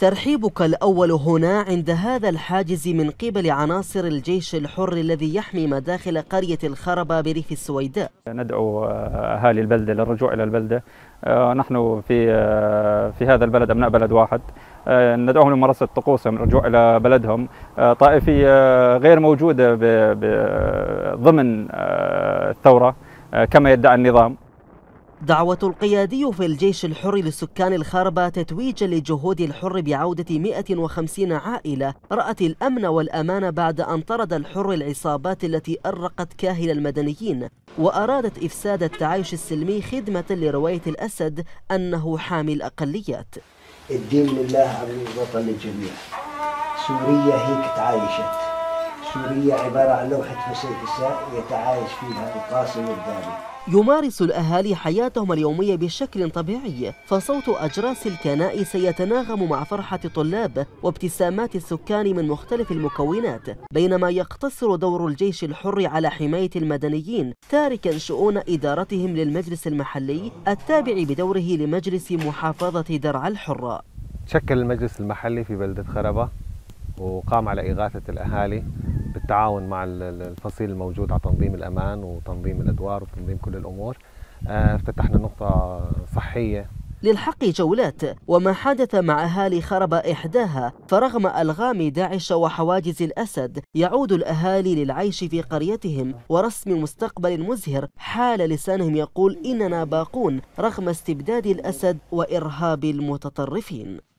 ترحيبك الأول هنا عند هذا الحاجز من قبل عناصر الجيش الحر الذي يحمي مداخل قرية الخربة بريف السويداء. ندعو أهالي البلدة للرجوع إلى البلدة. نحن في هذا البلد أبناء بلد واحد، ندعوهم لممارسة طقوسهم الرجوع إلى بلدهم. طائفية غير موجودة ضمن الثورة كما يدعي النظام. دعوة القيادي في الجيش الحر لسكان الخربة تتويجا لجهود الحر بعودة 150 عائلة رأت الأمن والأمان بعد أن طرد الحر العصابات التي أرقت كاهل المدنيين وأرادت إفساد التعايش السلمي خدمة لرواية الأسد أنه حامي الأقليات. الدين لله على الوطن للجميع. سوريا هيك تعايشت. سوريا عبارة عن لوحة فسيفساء يتعايش فيها القاسم والداني. يمارس الأهالي حياتهم اليومية بشكل طبيعي، فصوت أجراس الكنائس يتناغم مع فرحة طلاب وابتسامات السكان من مختلف المكونات، بينما يقتصر دور الجيش الحر على حماية المدنيين تاركا شؤون إدارتهم للمجلس المحلي التابع بدوره لمجلس محافظة درعا الحرة. شكل المجلس المحلي في بلدة خربة وقام على إغاثة الأهالي بالتعاون مع الفصيل الموجود على تنظيم الأمان وتنظيم الأدوار وتنظيم كل الأمور. افتتحنا نقطة صحية للحق جولات، وما حدث مع أهالي خربة إحداها، فرغم ألغام داعش وحواجز الأسد يعود الأهالي للعيش في قريتهم ورسم مستقبل مزهر حال لسانهم يقول إننا باقون رغم استبداد الأسد وإرهاب المتطرفين.